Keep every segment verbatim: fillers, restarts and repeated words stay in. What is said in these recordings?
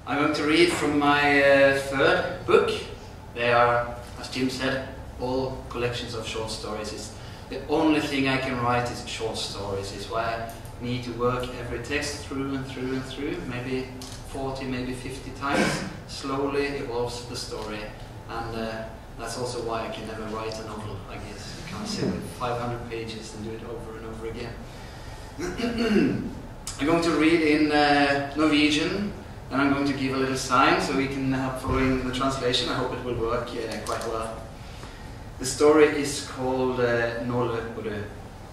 I'm going to read from my uh, third book. They are, as Jim said, all collections of short stories. It's the only thing I can write is short stories. It's why I need to work every text through and through and through, maybe forty, maybe fifty times. Slowly evolves the story. And uh, that's also why I can never write a novel, I guess. You can't sit with five hundred pages and do it over and over again. I'm going to read in uh, Norwegian, and I'm going to give a little sign so we can help following the translation. I hope it will work uh, quite well. The story is called uh, Nå løper du.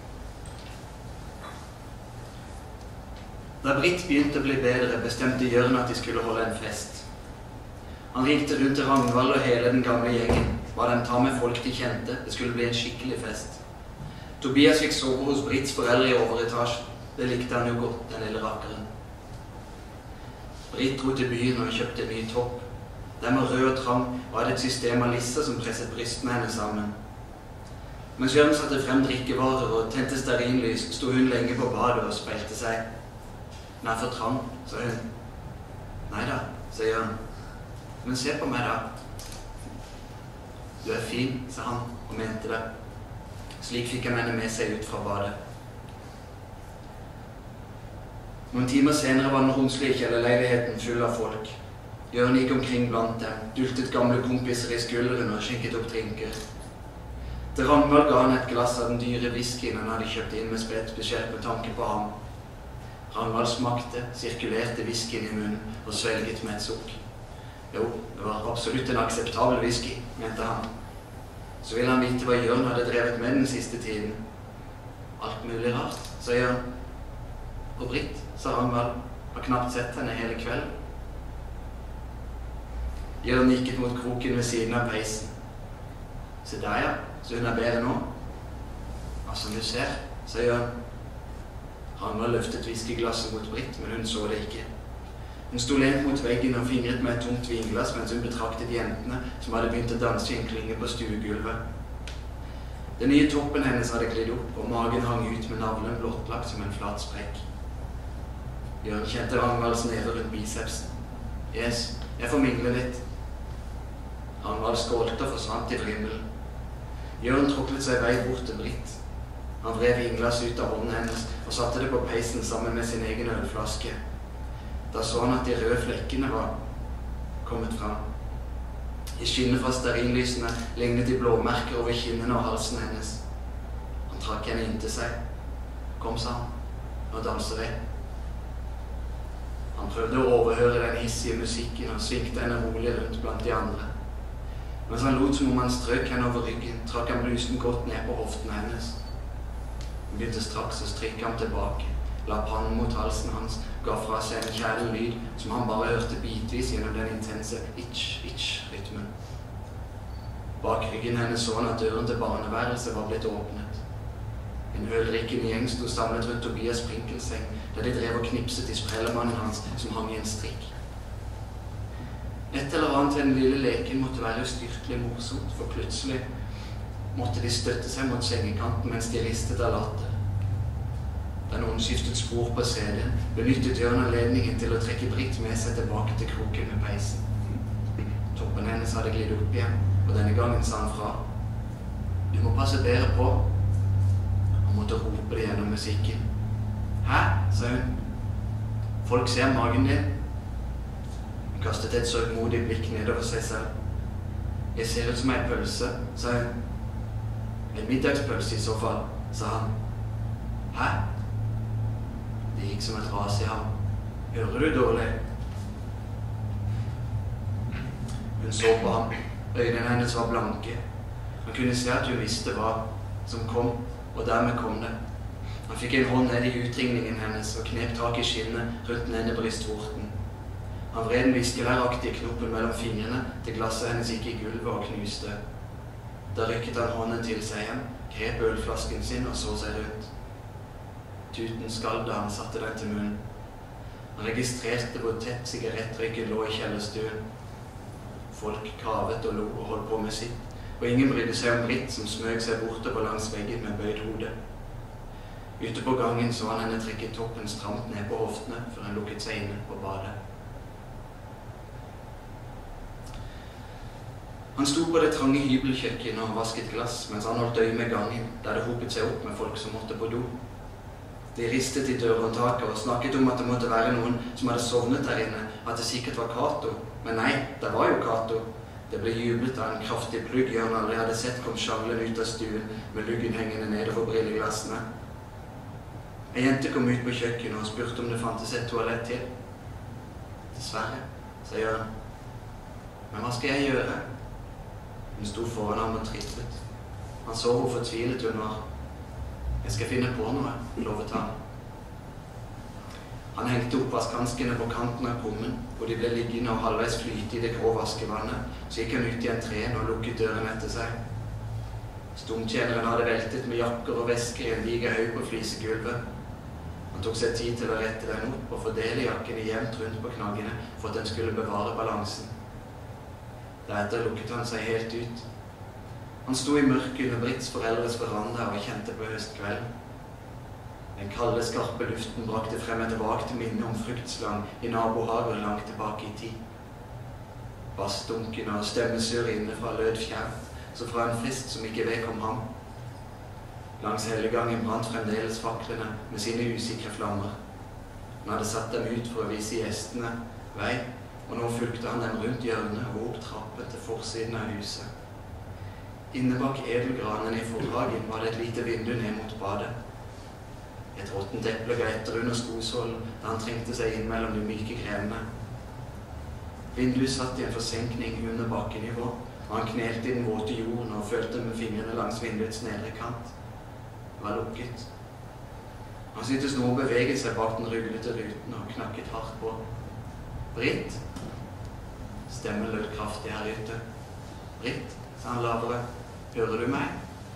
Da Britt begynte å bli bedre, bestemte Jørn at de skulle holde en fest. Han ringte rundt til Ragnvald og hele den gamle gjengen. Ba dem ta med folk de kjente. Det skulle bli en skikkelig fest. Tobias fikk sove hos Britts foreldre i overetasjen. Det likte han jo godt, den lille rakkeren. Britt dro til byen og kjøpte en ny topp. Den var rød og trang og hadde et system av lisser som presset brystene henne sammen. Mens Jørn satte frem drikkevarer og tente stearinlys, sto hun lenge på badet og speilte seg. Den er for trang, sa hun. Neida, sa Jørn. Men se på meg da. Du er fin, sa han, og mente det. Slik fikk han henne med seg ut fra badet. Noen timer senere var den romslige kjellerleiligheten full av folk. Jørn gikk omkring blant dem, dultet gamle kompiser i skulderen og skjenket opp drinker. Til Ragnvald ga han et glass av den dyre whiskyen han hadde kjøpt inn med spesielt med tanke på ham. Ragnvald smakte, sirkulerte whiskyen i munnen og svelget med et sukk. Jo, det var absolutt en akseptabel whisky, mente han. Så ville han vite hva Jørn hadde drevet med den siste tiden. Alt mulig rart, sa Jørn. Og Britt, sa Ragnvald, har knapt sett henne hele kvelden. Jørn gikk mot kroken ved siden av peisen. Se der, ja, så hun er bedre nå. Ja, som du ser, sa Jørn. Ragnvald løftet whiskyglasset mot Britt, men hun så det ikke. Hun sto lent mot veggen og fingret med et tomt vinglass mens hun betraktet jentene som hadde begynt å danse i en klinge på stuegulvet. Den nye toppen hennes hadde glidd opp, og magen hang ut med navlen blottlagt som en flat sprekk. Jørn kjente Ragnvalds neve rundt bicepsen. Yes, jeg får mingle litt. Ragnvald skålte og forsvant i vrimmelen. Jørn tråklet seg vei bort til Britt. Han vred vinglasset ut av hånden hennes og satte det på peisen sammen med sin egen ølflaske. Da så han at de røde flekkene var kommet fram. I skinnet fra stearinlysene lignet de blåmerker over kinnene og halsen hennes. Han trakk henne inn til seg. Kom, sa han. Nå danser vi. Han prøvde å overhøre den hissige musikken og svingte henne rolig rundt blant de andre. Mens han lot som om han strøk henne over ryggen, trakk han blusen godt ned på hoften hennes. Hun begynte straks å stryke ham tilbake, la pannen mot halsen hans, ga fra seg en kjælen lyd som han bare hørte bitvis gjennom den intense itch-itch-rytmen. Bak ryggen hennes så han at døren til barneværelset var blitt åpnet. En ølrikkende gjeng sto samlet rundt Tobias sprinkelseng, der de drev og knipset i sprellemannen hans som hang i en strikk. Et eller annet ved den lille leken måtte være ustyrtelig morsomt, for plutselig måtte de støtte seg mot sengekanten mens de ristet av latter. Da noen skiftet spor på C D-en, benyttet Jørn anledningen til å trekke Britt med seg tilbake til kroken med peisen. Toppen hennes hadde glidd opp igjen, og denne gangen sa han fra. Du må passe bedre på. Han måtte rope det gjennom musikken. Hæ? Sa hun. Folk ser magen din. Hun kastet et sørgmodig blikk nedover seg selv. Jeg ser ut som en pølse, sa hun. En middagspølse i så fall, sa han. Hæ? Det gikk som et ras i ham. Hører du dårlig? Hun så på ham. Øynene hennes var blanke. Han kunne se at hun visste hva som kom, og dermed kom det. Han fikk en hånd ned i utringningen hennes og knep tak i skinnet rundt nede brystvorten. Han vred den viskelæraktige knoppen mellom fingrene til glasset hennes gikk i gulvet og knuste. Da rykket han hånden til seg igjen, grep ølflasken sin og så seg rundt. Tuten skalv da han satte den til munnen. Han registrerte hvor tett sigarettrøyken lå i kjellerstuen. Folk kavet og lo og holdt på med sitt, og ingen brydde seg om Britt som smøg seg bortover langs veggen med bøyd hode. Ute på gangen så han henne trekke toppen stramt ned på hoftene før han lukket seg inne på badet. Han sto på det trange hybelkjøkkenet og vasket glass mens han holdt øye med gangen der det hopet seg opp med folk som måtte på do. De ristet i dørhåndtaket og snakket om at det måtte være noen som hadde sovnet der inne, at det sikkert var Kato. Men nei, det var jo Kato. Det ble jublet av en kraftig plugg Jørn aldri hadde sett kom sjanglen ut av stuen med luggen hengende nedover brilleglassene. En jente kom ut på kjøkkenet og spurte om det fantes et toalett til. Dessverre, sa Jørn. Men hva skal jeg gjøre? Hun sto foran ham og trippet. Han så hvor fortvilet hun var. Jeg skal finne på noe, lovet han. Han hengte oppvaskhanskene på kanten av kummen, hvor de ble liggende og halvveis flyte i det grå vaskevannet. Så gikk han ut i entreen og lukket døren etter seg. Stumtjeneren hadde veltet med jakker og vesker i en diger haug på flisegulvet. Han tok seg tid til å rette den opp og fordele jakkene jevnt rundt på knaggene for at den skulle bevare balansen. Deretter lukket han seg helt ut. Han sto i mørket under Britts foreldres veranda og kjente på høstkvelden. Den kalde, skarpe luften brakte frem et vagt minne om fruktslang i nabohager langt tilbake i tid. Bassdunkene og stemmesurr innefra lød fjernt, så fra en frist som ikke vedkom ham. Langs hellegangen brant fremdeles faklene med sine usikre flammer. Han hadde satt dem ut for å vise gjestene vei, og nå fulgte han dem rundt hjørnet og opp trappen til forsiden av huset. Inne bak edelgranen i forhagen var det et lite vindu ned mot badet. Et råttent eple ga etter under skosålen da han trengte seg inn mellom de myke grevene. Vinduet satt i en forsenkning under bakkenivå, og han knelte i den våte jorden og følte med fingrene langs vinduets nedre kant. Det var lukket. Han syntes noe beveget seg bak den ruglete ruten og knakket hardt på. Britt? Stemmen lød kraftig her ute. Britt, sa han lavere. Hører du meg?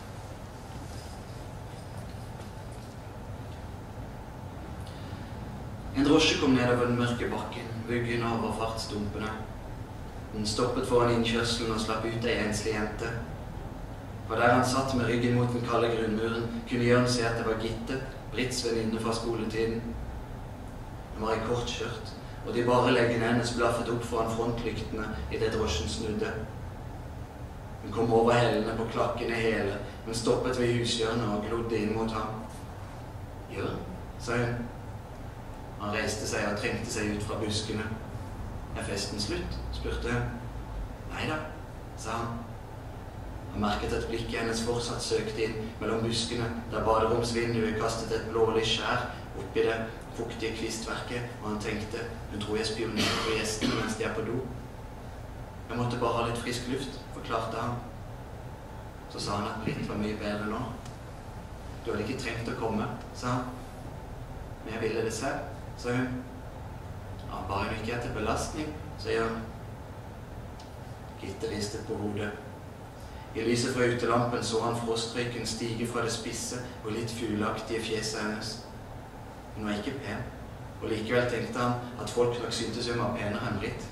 En drosje kom nedover den mørke bakken, vuggen over fartsdumpene. Den stoppet foran innkjørselen og slapp ut ei enslig jente. For der han satt med ryggen mot den kalde grunnmuren, kunne Jørn se at det var Gitte, Britts venninne fra skoletiden. Hun var i kort skjørt, og de bare leggene hennes blaffet opp foran frontlyktene i det drosjen snudde. Hun kom over hellene på klakkene hele, men stoppet ved hushjørnet og glodde inn mot ham. Jørn, sa hun. Han reiste seg og trengte seg ut fra buskene. Er festen slutt? Spurte hun. Neida, sa han. Han merket at blikket hennes fortsatt søkte inn mellom buskene, der baderomsvinduet kastet et blålig skjær oppi det fuktige kvistverket, og han tenkte, hun tror jeg spionerer på gjestene mens de er på do. Jeg måtte bare ha litt frisk luft, forklarte han. Så sa han at Britt var mye bedre nå. Du hadde ikke trengt å komme, sa han. Men jeg ville det selv, sa hun. Ja, bare hun ikke er til belastning, sa Jørn. Gitte ristet på hodet. I lyset fra utelampen så han frostrøyken stige fra det spisse og litt fugleaktige fjeset hennes. Hun var ikke pen, og likevel tenkte han at folk nok syntes hun var penere enn Britt.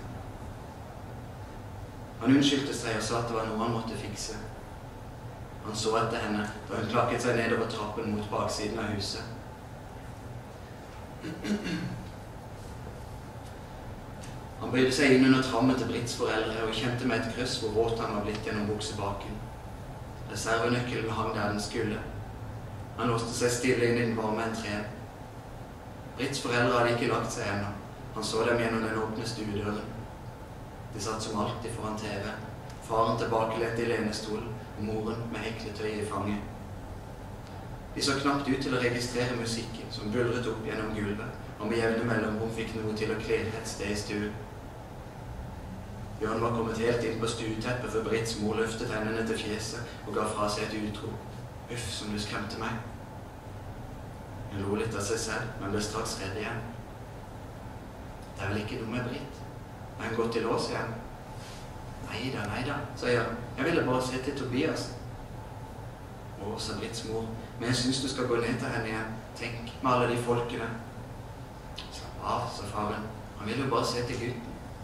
Han unnskyldte seg og sa at det var noe han måtte fikse. Han så etter henne da hun klakket seg nedover trappen mot baksiden av huset. Han bøyde seg inn under trammen til Britts foreldre og kjente med et krøss hvor våt han var blitt gjennom buksebaken. Reservenøkkelen hang der den skulle. Han låste seg stille inn i den varme entreen. Britts foreldre hadde ikke lagt seg ennå. Han så dem gjennom den åpne stuedøren. De satt som alltid foran T V. Faren tilbakelett i lenestolen og moren med hekletøy i fanget. De så knapt ut til å registrere musikken som buldret opp gjennom gulvet, og med jevne mellomrom fikk noe til å klirre et sted i stuen. Jørn var kommet helt inn på stueteppet før Britts mor løftet hendene til fjeset og ga fra seg et utrop. Uff, som du skremte meg. Hun lo litt av seg selv, men ble straks redd igjen. Det er vel ikke noe med Britt? Er hun gått til lås igjen? Neida, neida, sa Jørn. Jeg ville bare se til Tobias. Å, sa Britts mor, men jeg synes du skal gå ned til henne igjen. Tenk med alle de folkene. Slapp av, sa faren. Han ville jo bare se til gutten.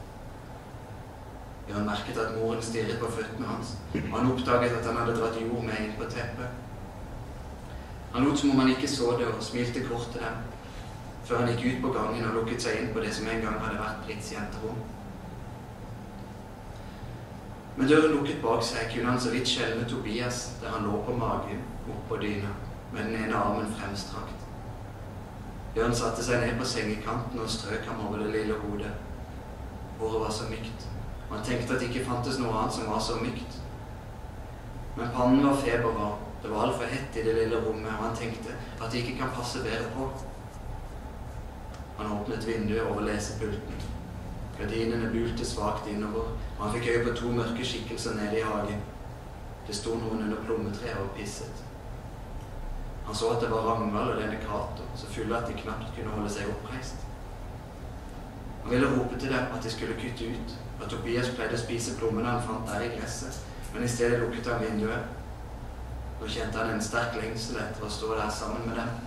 Jørn merket at moren stirret på føttene hans, og han oppdaget at han hadde dratt jord med inn på teppet. Han lot som om han ikke så det og smilte kort til dem, før han gikk ut på gangen og lukket seg inn på det som en gang hadde vært Britts jenterom. Med døren lukket bak seg kunne han så vidt skjelne Tobias der han lå på magen opp på dyna med den ene armen fremstrakt. Jørn satte seg ned på sengekanten og strøk ham over det lille hodet. Håret var så mykt, og han tenkte at det ikke fantes noe annet som var så mykt. Men pannen var febervarm, det var alt for hett i det lille rommet, og han tenkte at det ikke kan passe bedre på. Han åpnet vinduet over lesepulten. Gardinene bulte svagt innover, og han fikk øye på to mørke skikkelser nede i hagen. Det sto noen under plommetreet og pisset. Han så at det var Ragnvald og denne Kato, så fulle at de knapt kunne holde seg oppreist. Han ville rope til dem at de skulle kutte ut, at Tobias pleide å spise plommene han fant der i gresset, men i stedet lukket han vinduet. Nå kjente han en sterk lengsel etter å stå der sammen med dem.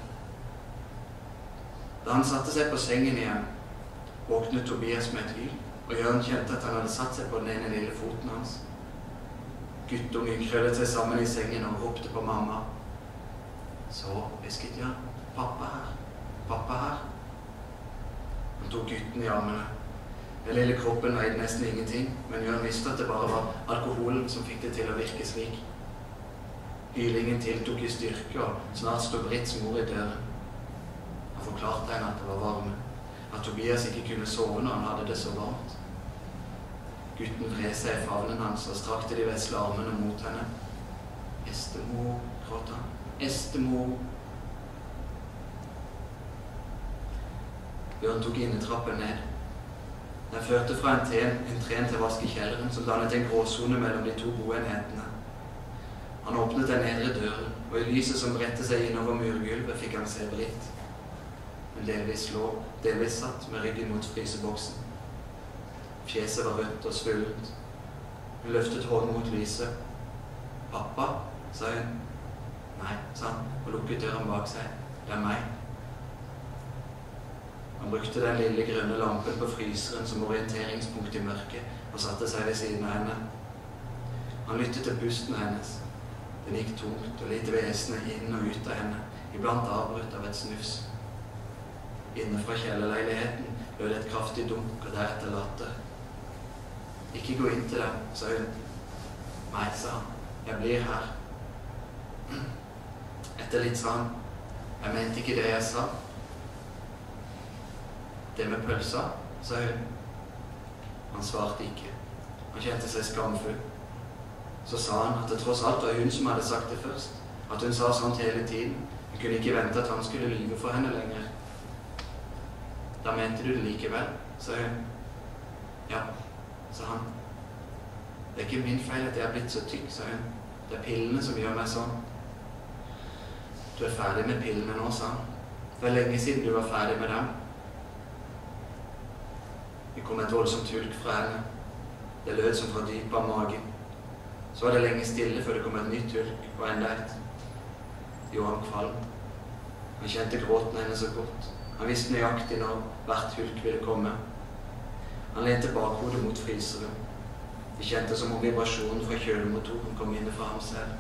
Da han satte seg på sengen igjen, våknet Tobias med et hyl, og Jørn kjente at han hadde satt seg på den ene lille foten hans. Guttungen krøllet seg sammen i sengen og ropte på mamma. Så hvisket Jørn, pappa her, pappa her. Han tok gutten i armene. Den lille kroppen veide nesten ingenting, men Jørn visste at det bare var alkoholen som fikk det til å virke slik. Hylingen tiltok i styrke, og snart stod Britts mor i døren. Han forklarte henne at det var varme, at Tobias ikke kunne sove når han hadde det så varmt. Gutten vred seg i favnen hans og strakte de vesle armene mot henne. Estemor, gråt han. Estemor. Jørn tok innetrappen ned. Den førte fra en tren, en tren til vaskekjelleren som dannet en gråsone mellom de to boenhetene. Han åpnet den nedre døren, og i lyset som brettet seg innover murgulvet fikk han se Britt. Hun delvis lå, delvis satt med ryggen mot fryseboksen. Fjeset var rødt og svullent. Hun løftet hånden mot lyset. «Pappa», sa hun. «Nei», sa han, og lukket døren bak seg. «Det er meg». Han brukte den lille grønne lampen på fryseren som orienteringspunkt i mørket, og satte seg ved siden av henne. Han lyttet til pusten hennes. Den gikk tungt og lite vesende inn og ut av henne, iblant avbrutt av et snufs. Inne fra kjellerleiligheten lød et kraftig dunk og deretter latter. «Ikke gå inn til dem», sa hun. «Nei», sa han. «Jeg blir her». Etter litt sa han. «Jeg mente ikke det jeg sa». «Det med pølsa», sa hun. Han svarte ikke. Han kjente seg skamfull. Så sa han at det tross alt var hun som hadde sagt det først. At hun sa sånt hele tiden. Hun kunne ikke vente at han skulle lyve for henne lenger. «Da mente du det likevel», sa hun. «Ja», sa han. «Det er ikke min feil at jeg er blitt så tykk», sa hun. «Det er pillene som gjør meg sånn». «Du er ferdig med pillene nå», sa han. «Det er lenge siden du var ferdig med dem». Det kom et voldsomt hulk fra henne. Det lød som fra dypet av magen. Så var det lenge stille før det kom et nytt hulk, og enda et. Jo, han kvalm. Han kjente gråten henne så godt. Han visste nøyaktig når hvert hulk ville komme. Han lente bakhodet mot fryseren. Det kjente som om vibrasjonen fra kjølemotoren kom inne fra ham selv.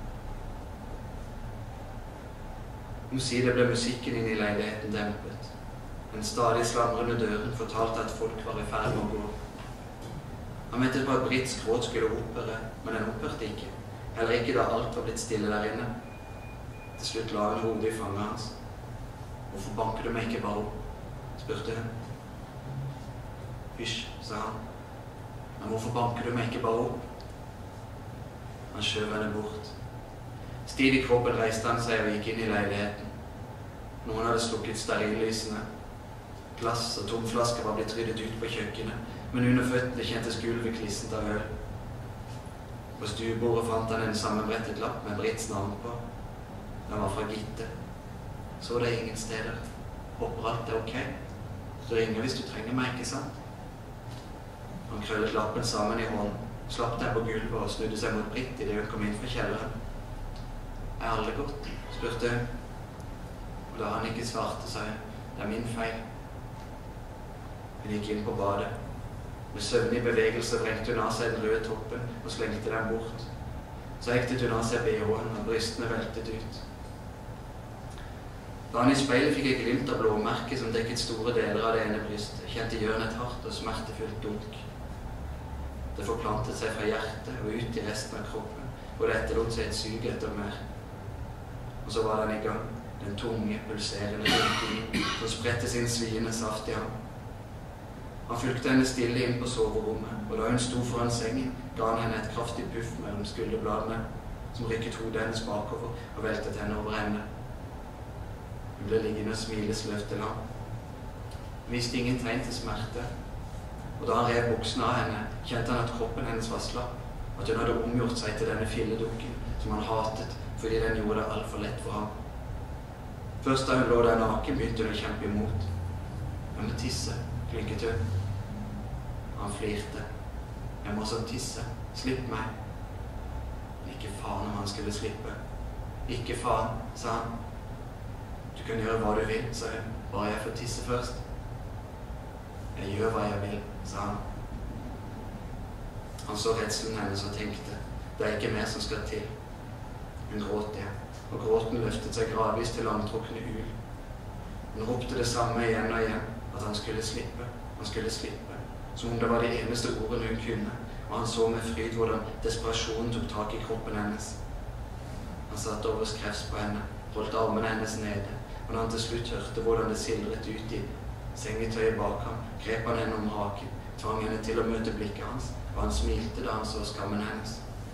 Omsider ble musikken inne i leiligheten dempet. Den stadig slamrende døren fortalte at folk var i ferd med å gå. Han ventet på at Britts gråt skulle opphøre, men den opphørte ikke. Heller ikke da alt var blitt stille der inne. Til slutt la hun hodet i fanget hans. «Hvorfor banker du meg ikke bare opp?» spurte hun. «Hysj», sa han. «Men hvorfor banker du meg ikke bare opp?» Han skjøv henne bort. Stiv i kroppen reiste han seg og gikk inn i leiligheten. Noen hadde slukket sterillysene. Glass og tomflasker var blitt ryddet ut på kjøkkenet, men under føttene kjentes gulvet klissent av øl. På stuebordet fant han en sammenbrettet lapp med Britts navn på. Den var fra Gitte. Så det ingen steder. Håper alt er ok. Så ringer hvis du trenger meg, ikke sant? Han krøllet lappen sammen i hånden, slapp den på gulvet og snudde seg mot Britt i det hun kom inn fra kjelleren. «Er alle godt?» spurte hun. Og da han ikke svarte, sa hun, «Det er min feil». Hun gikk inn på badet. Med søvnig bevegelse vrengte hun av seg den røde toppen og slengte den bort. Så hektet hun av seg B H-en og brystene veltet ut. Da han i speilet fikk et glimt av blåmerket som dekket store deler av det ene brystet, kjente Jørn et hardt og smertefullt dunk. Det forplantet seg fra hjertet og ut i resten av kroppen, og det etterlot seg et syk etter mer. Og så var den i gang, den tunge, pulserende rynkingen som spredte sin sviende saft i ham. Han fulgte henne stille inn på soverommet, og da hun sto foran sengen, ga han henne et kraftig puff mellom skulderbladene, som rykket hodet hennes bakover og veltet henne over henne. Hun ble liggende og smile sløvt til ham. Hun viste ingen tegn til smerte, og da han rev buksene av henne, kjente han at kroppen hennes var slapp, at hun hadde omgjort seg til denne filledukken som han hatet fordi den gjorde det alt for lett for ham. Først da hun lå der naken, begynte hun å kjempe imot. «Jeg må tisse», klinket hun. Han flirte. «Jeg må så tisse. Slipp meg». Ikke faen om han skulle slippe. «Ikke faen», sa han. «Du kan gjøre hva du vil», sa hun. «Bare jeg får tisse først». «Jeg gjør hva jeg vil», sa han. Han så redselen hennes og tenkte, «Det er ikke mer som skal til». Hun gråt igjen, og gråten løftet seg gradvis til langtrukne ul. Hun ropte det samme igjen og igjen, at han skulle slippe, han skulle slippe, som om det var de eneste ordene hun kunne, og han så med fryd hvordan desperasjonen tok tak i kroppen hennes. Han satt over skrevs på henne, holdt armene hennes nede, og når han til slutt hørte hvordan det sildret ut i sengetøyet bak ham, grep han henne om haken, tvang henne til å møte blikket hans, og han smilte da han så skammen hennes.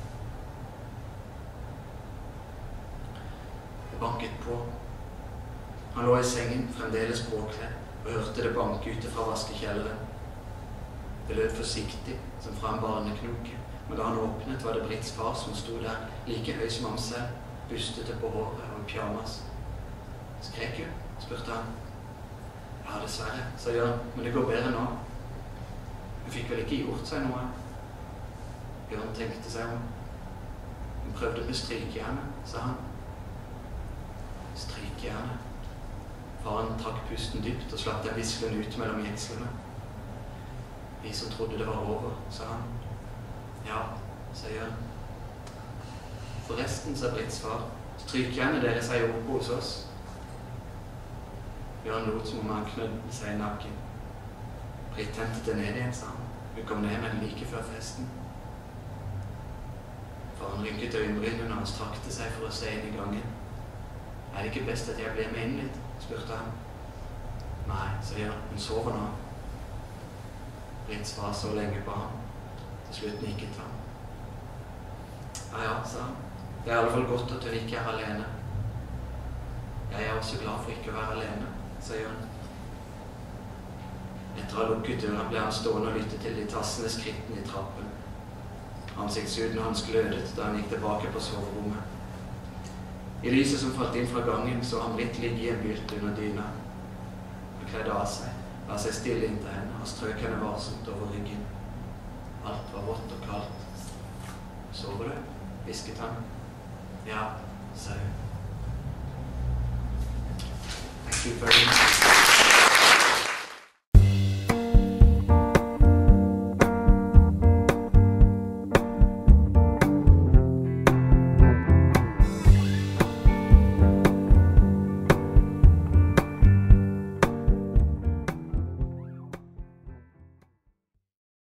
Det banket på. Han lå i sengen, fremdeles påkledd, og hørte det banke ute fra vaskekjelleren. Det lød forsiktig, som fra en barneknoke, men da han åpnet var det Britts far som sto der, like høy som ham selv, bustete på håret og i pyjamas. «Skrek hun?» spurte han. «Ja, dessverre», sa Jørn, «men det går bedre nå». Hun fikk vel ikke gjort seg noe? Jørn tenkte seg om. Hun prøvde med strykejerne, sa han. Strykejerne. Faren trakk pusten dypt og slapp den vislen ut mellom jekslene. «Vi som trodde det var over», sa han. «Ja», sa Jørn. «Forresten», sa Britts far, «strykejerne deres er jo oppe hos oss». Jørn lot som om han knødde seg i nakken. Britt hentet det ned igjen, sa han. Hun kom ned med den like før festen. Faren rynket øyenbrynene og han strakte seg for å se inn i gangen. «Er det ikke best at jeg blir med inn litt?» spurte han. «Nei», sa Jørn, «hun sover nå». Britts far så lenge på ham. Til slutt nikket han. «Ja, ja», sa han. «Det er i alle fall godt at hun ikke er alene». «Jeg er også glad for ikke å være alene», sa Jørn. Etter å ha lukket døra ble han stående og lytte til de tassende skrittene i trappen. Ansiktshuden hans glødet da han gikk tilbake på soverommet. I lyset som falt inn fra gangen så han Britt ligge i en bylt under dyna. Han kledde av seg, la seg stille inntil henne og strøk henne varsomt over ryggen. Alt var vått og kaldt. «Sover du?» hvisket han. «Ja», sa hun. Thank you very much.